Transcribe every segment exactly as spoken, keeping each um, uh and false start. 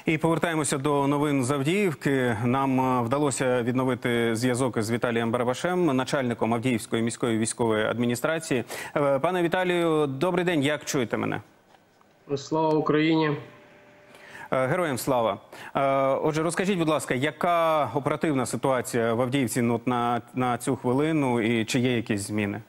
І повертаємося до новин з Авдіївки. Нам вдалося відновити зв'язок з Віталієм Барабашем, начальником Авдіївської міської військової адміністрації. Пане Віталію, добрий день, як чуєте мене? Слава Україні! Героям слава! Отже, розкажіть, будь ласка, яка оперативна ситуація в Авдіївці ну, на, на цю хвилину і чи є якісь зміни?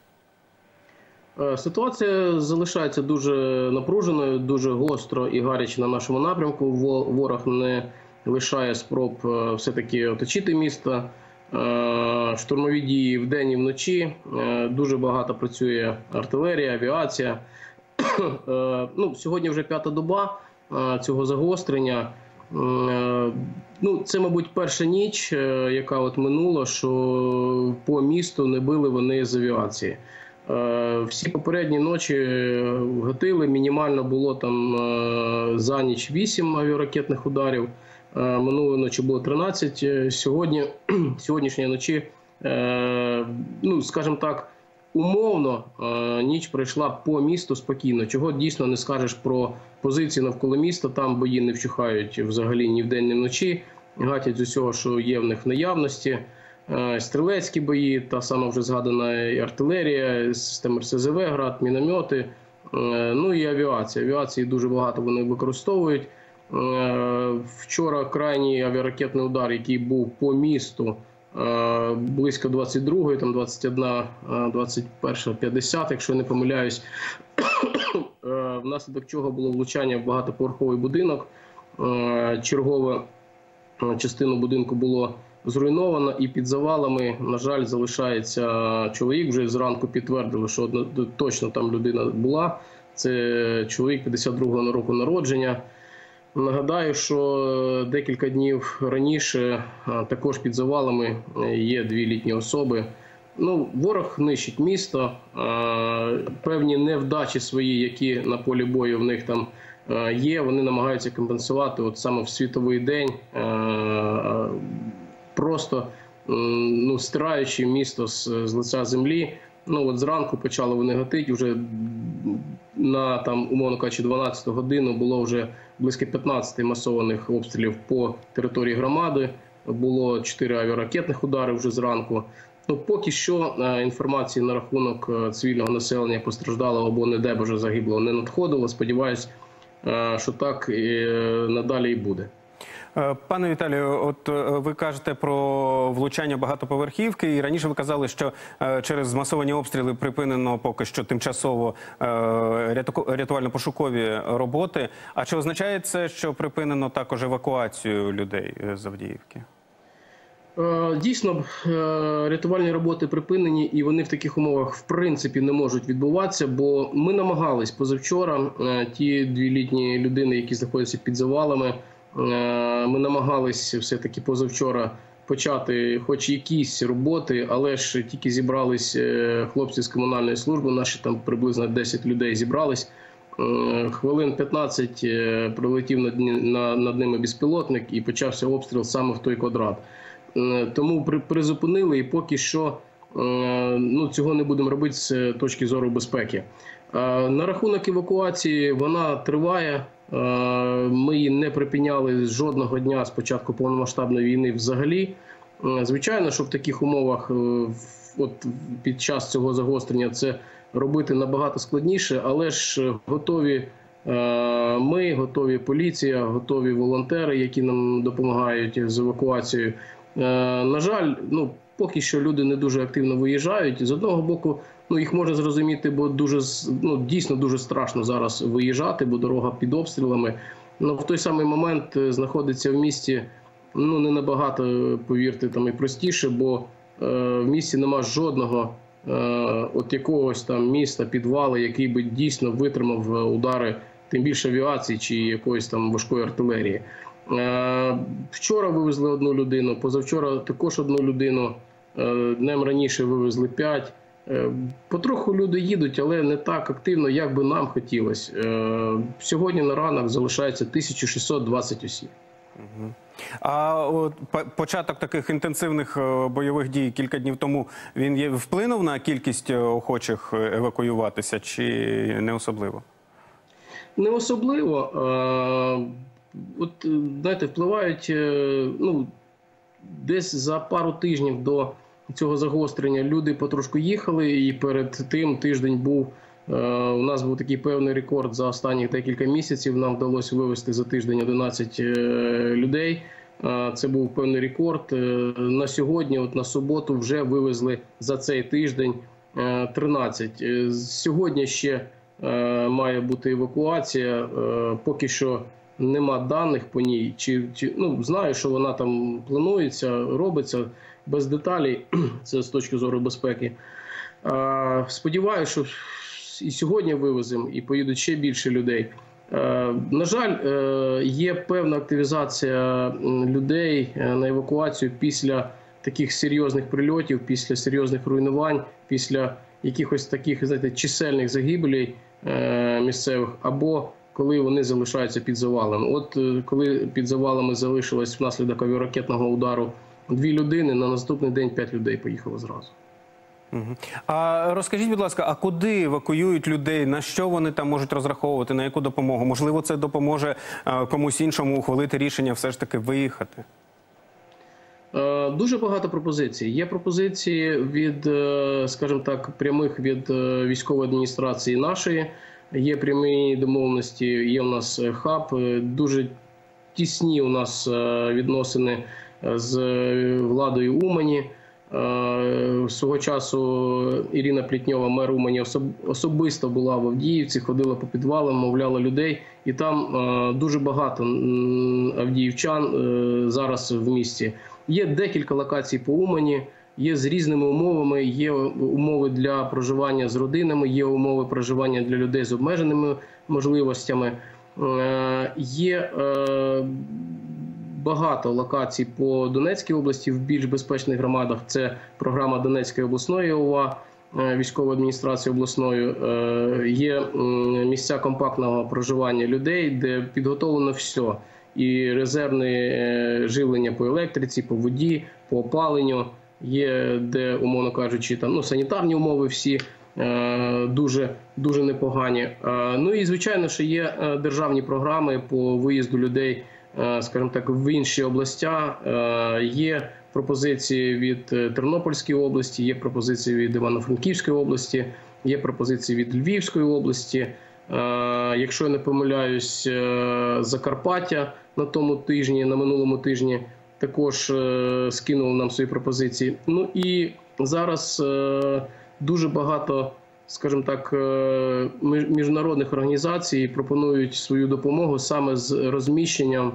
Ситуація залишається дуже напруженою, дуже гостро і гаряче на нашому напрямку. Ворог не лишає спроб все-таки оточити місто. Штурмові дії вдень і вночі. Дуже багато працює артилерія, авіація. Ну, сьогодні вже п'ята доба цього загострення. Ну, це, мабуть, перша ніч, яка от минула, що по місту не били вони з авіації. Всі попередні ночі гатили, мінімально було там за ніч вісім авіаракетних ударів, минулої ночі було тринадцять, сьогодні, сьогоднішньої ночі, ну, скажімо так, умовно ніч пройшла по місту спокійно, чого дійсно не скажеш про позиції навколо міста, там бої не вщухають взагалі ні вдень, ні вночі, гатять з усього, що є в них в наявності. Стрілецькі бої, та сама вже згадана артилерія, система ер ес зе ве, град, міномети, ну і авіація. Авіації дуже багато вони використовують. Вчора крайній авіаракетний удар, який був по місту, близько двадцять другої, там двадцять одна, двадцять перша, п'ятдесят, якщо я не помиляюсь, внаслідок чого було влучання в багатоповерховий будинок. Чергова частину будинку було зруйновано, і під завалами, на жаль, залишається чоловік. Вже зранку підтвердили, що точно там людина була. Це чоловік п'ятдесят другого року народження. Нагадаю, що декілька днів раніше також під завалами є дві літні особи. Ну, ворог нищить місто. Певні невдачі свої, які на полі бою в них там є, вони намагаються компенсувати от саме в світовий день, просто ну, стираючи місто з, з лиця землі. Ну, от зранку почали вони гатити, вже на, там, умовно кажучи, дванадцяту годину було вже близько п'ятнадцяти масованих обстрілів по території громади, було чотири авіаракетних удари вже зранку. Ну, поки що інформації на рахунок цивільного населення постраждалого або, не дай Боже, загиблого не надходило. Сподіваюсь, що так і надалі і буде. Пане Віталію, от ви кажете про влучання багатоповерхівки, і раніше ви казали, що через змасовані обстріли припинено поки що тимчасово рятувально-пошукові роботи. А чи означає це, що припинено також евакуацію людей з Авдіївки? Дійсно, рятувальні роботи припинені, і вони в таких умовах в принципі не можуть відбуватися, бо ми намагались позавчора, ті дві літні людини, які знаходяться під завалами, ми намагалися все-таки позавчора почати хоч якісь роботи, але ж тільки зібрались хлопці з комунальної служби, наші там приблизно десять людей зібрались. Хвилин п'ятнадцять прилетів над, над ними безпілотник і почався обстріл саме в той квадрат. Тому призупинили, і поки що ну, цього не будемо робити з точки зору безпеки. На рахунок евакуації вона триває. Ми її не припиняли з жодного дня з початку повномасштабної війни взагалі. Звичайно, що в таких умовах от під час цього загострення це робити набагато складніше, але ж готові ми, готові поліція, готові волонтери, які нам допомагають з евакуацією. На жаль, ну, поки що люди не дуже активно виїжджають. З одного боку, ну, їх можна зрозуміти, бо дуже, ну, дійсно дуже страшно зараз виїжджати, бо дорога під обстрілами. Но в той самий момент знаходиться в місті, ну, не набагато, повірте, там і простіше, бо е, в місті нема жодного е, от якогось там міста, підвалу, який би дійсно витримав удари, тим більше авіації чи якоїсь там важкої артилерії. Е, вчора вивезли одну людину, позавчора також одну людину, е, днем раніше вивезли п'ять. Потроху люди їдуть, але не так активно, як би нам хотілося. Сьогодні на ранок залишається тисяча шістсот двадцять осіб. А от початок таких інтенсивних бойових дій кілька днів тому, він є, вплинув на кількість охочих евакуюватися чи не особливо? Не особливо. от, знаєте, впливають, ну, десь за пару тижнів до цього загострення люди потрошку їхали, і перед тим тиждень був, у нас був такий певний рекорд за останні декілька місяців, нам вдалося вивезти за тиждень одинадцять людей. Це був певний рекорд. На сьогодні, от на суботу, вже вивезли за цей тиждень тринадцять. Сьогодні ще має бути евакуація, поки що нема даних по ній. Чи, чи, ну, знаю, що вона там планується, робиться, без деталей, це з точки зору безпеки. Сподіваюся, що і сьогодні вивеземо, і поїдуть ще більше людей. На жаль, є певна активізація людей на евакуацію після таких серйозних прильотів, після серйозних руйнувань, після якихось таких, знаєте, чисельних загибелей місцевих, або коли вони залишаються під завалами. От коли під завалами залишилось внаслідок авіаракетного удару дві людини, на наступний день п'ять людей поїхало зразу. Угу. А розкажіть, будь ласка, а куди евакуюють людей? На що вони там можуть розраховувати? На яку допомогу? Можливо, це допоможе комусь іншому ухвалити рішення все ж таки виїхати? Дуже багато пропозицій. Є пропозиції від, скажімо так, прямих від військової адміністрації нашої. Є прямі домовленості, є у нас хаб. Дуже тісні у нас відносини з владою Умані. Свого часу Ірина Плітньова, мер Умані, особисто була в Авдіївці, ходила по підвалам, мовляла людей. І там дуже багато авдіївчан зараз в місті. Є декілька локацій по Умані, є з різними умовами, є умови для проживання з родинами, є умови проживання для людей з обмеженими можливостями. Є багато локацій по Донецькій області в більш безпечних громадах. Це програма Донецької обласної ОВА, військової адміністрації обласної. Є місця компактного проживання людей, де підготовлено все. І резервне живлення по електриці, по воді, по опаленню. Є, де, умовно кажучи, там, ну, санітарні умови всі дуже, дуже непогані. Ну і, звичайно, що є державні програми по виїзду людей, скажімо так, в інші областя. Є пропозиції від Тернопільської області, є пропозиції від Івано-Франківської області, є пропозиції від Львівської області. Якщо я не помиляюсь, Закарпаття на тому тижні, на минулому тижні також скинуло нам свої пропозиції. Ну і зараз дуже багато, скажімо так, міжнародних організацій пропонують свою допомогу саме з розміщенням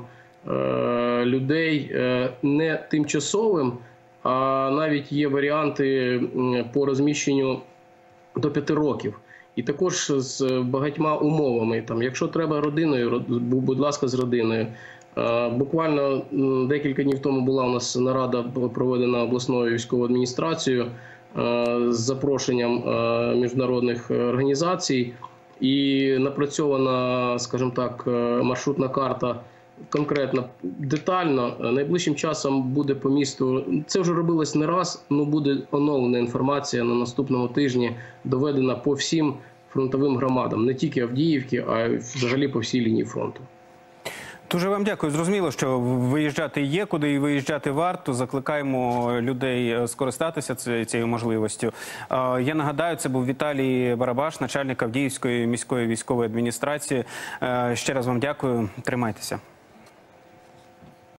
людей не тимчасовим, а навіть є варіанти по розміщенню до п'яти років. І також з багатьма умовами. Там, якщо треба родиною, будь ласка, з родиною. Буквально декілька днів тому була у нас нарада проведена обласною військовою адміністрацією з запрошенням міжнародних організацій. І напрацьована, скажімо так, маршрутна карта конкретно, детально. Найближчим часом буде по місту, це вже робилось не раз, але буде оновлена інформація на наступному тижні, доведена по всім фронтовим громадам, не тільки Авдіївки, а й взагалі по всій лінії фронту. Дуже вам дякую. Зрозуміло, що виїжджати є, куди і виїжджати варто. Закликаємо людей скористатися цією можливістю. Я нагадаю, це був Віталій Барабаш, начальник Авдіївської міської військової адміністрації. Ще раз вам дякую. Тримайтеся.